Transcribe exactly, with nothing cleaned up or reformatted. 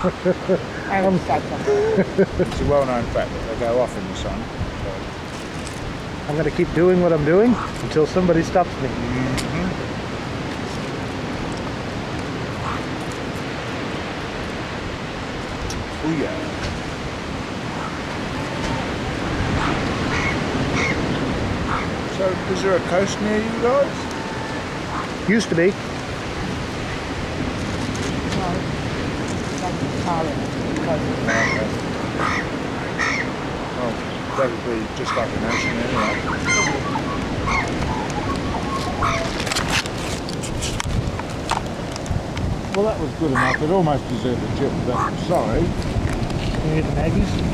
And it's a well-known fact that they go off in the sun. So. I'm going to keep doing what I'm doing until somebody stops me. Mm-hmm. Oh yeah. So, is there a coast near you guys? Used to be. Oh, that would be just like an ocean anyway. Well, that was good enough. It almost deserved a chip, but I'm sorry. You need the Magpies?